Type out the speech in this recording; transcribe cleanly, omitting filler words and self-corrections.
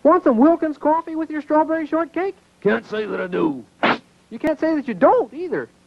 Want some Wilkins coffee with your strawberry shortcake? Can't say that I do. You can't say that you don't, either.